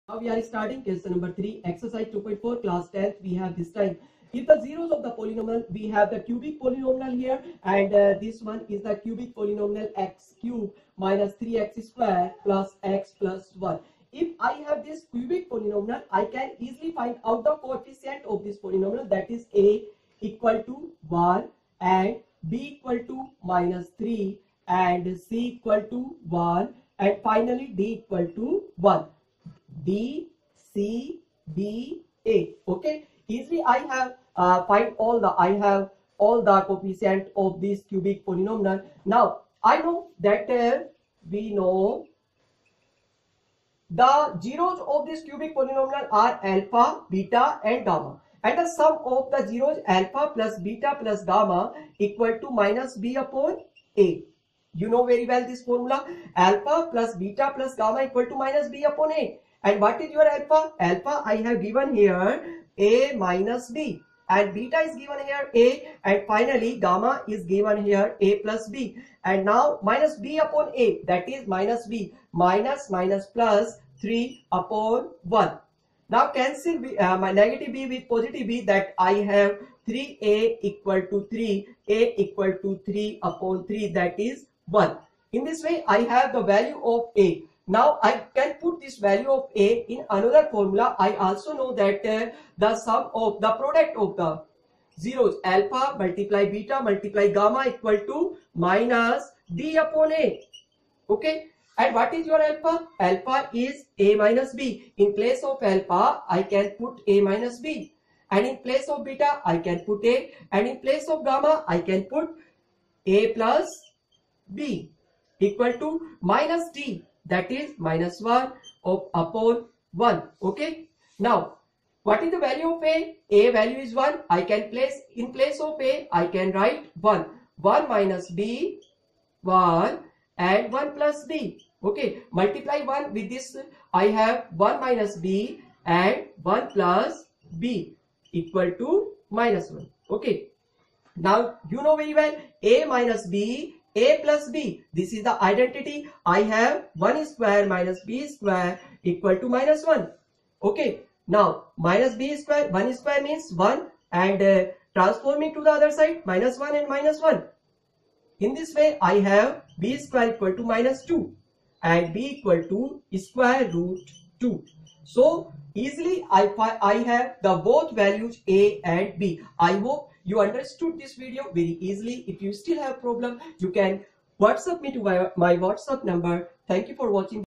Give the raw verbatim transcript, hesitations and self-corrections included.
Now we are starting question number three, exercise two point four, class tenth. We have this time, if the zeros of the polynomial, we have the cubic polynomial here, and uh, this one is the cubic polynomial x cube minus three x square plus x plus one. If I have this cubic polynomial, I can easily find out the coefficient of this polynomial, that is a equal to one and b equal to minus three and c equal to one and finally d equal to one. D, C, B, A. Okay, easily I have uh, find all the I have all the coefficient of this cubic polynomial. Now I know that uh, we know the zeros of this cubic polynomial are alpha, beta, and gamma, and the sum of the zeros alpha plus beta plus gamma equal to minus b upon a. You know very well this formula, alpha plus beta plus gamma equal to minus b upon a. And what is your alpha? Alpha I have given here a minus b, and beta is given here a, and finally gamma is given here a plus b. And now minus b upon a, that is minus b, minus minus plus three upon one. Now cancel b, uh, my negative b with positive b, that I have three a equal to three, a equal to three upon three, that is one. In this way I have the value of a. Now I can put this value of a in another formula. I also know that uh, the sum of the product of the zeros alpha multiply beta multiply gamma equal to minus d upon a. Okay, and what is your alpha? Alpha is a minus b. In place of alpha I can put a minus b, and in place of beta I can put a, and in place of gamma I can put a plus b equal to minus d, that is minus one of upon one. Okay, now what is the value of a? A value is one. I can place in place of a I can write one. one minus b, one, and one plus b. Okay, multiply one with this, I have one minus b and one plus b equal to minus one. Okay, now you know very well a minus b, a plus b, this is the identity. I have one square minus b square equal to minus one. Okay, now minus b square, one square means one, and uh, transforming to the other side, minus one and minus one. In this way I have b square equal to minus two and b equal to square root two. So easily I, I have the both values a and b. I hope you understood this video very easily. If you still have problem, you can WhatsApp me to my, my WhatsApp number. Thank you for watching.